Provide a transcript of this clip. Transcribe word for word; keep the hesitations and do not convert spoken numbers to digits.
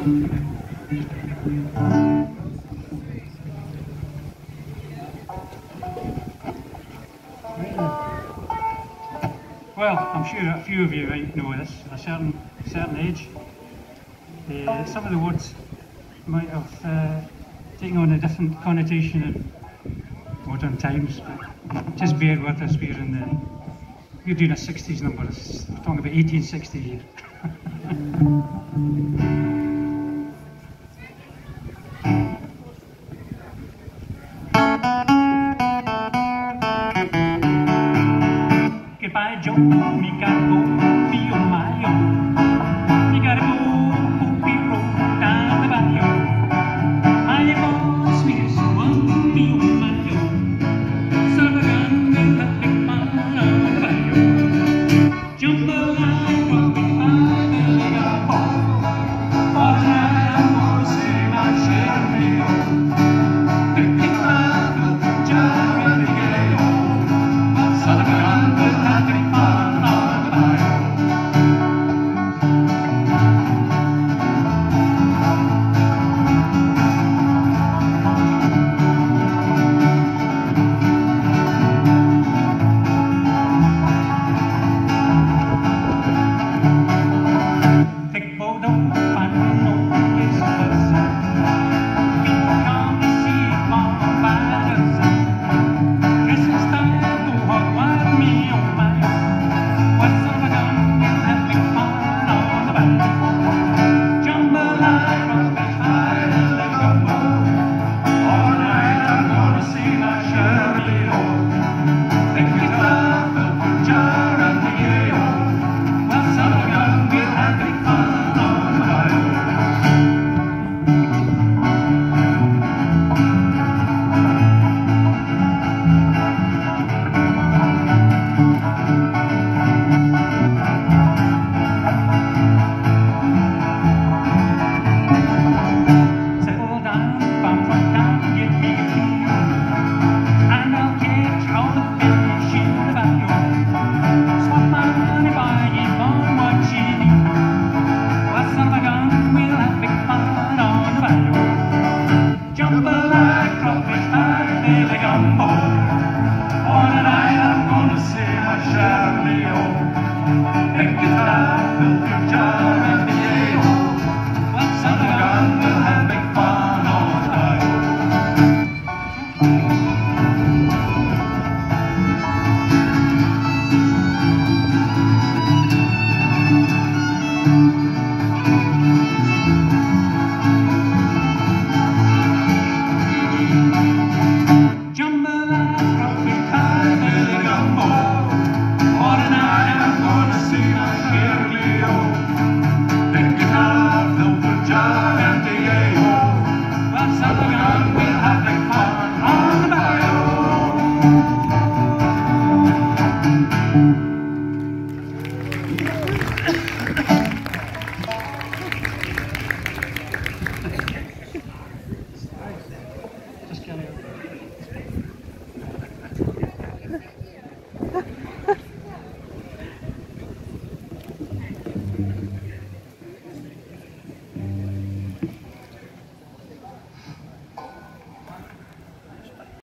Well, I'm sure a few of you might know this at a certain certain age. Uh, some of the words might have uh, taken on a different connotation in modern times, but just bear with us. We're in the we're doing a sixties number. We're talking about eighteen sixty here. Goodbye, Joe, mi caro.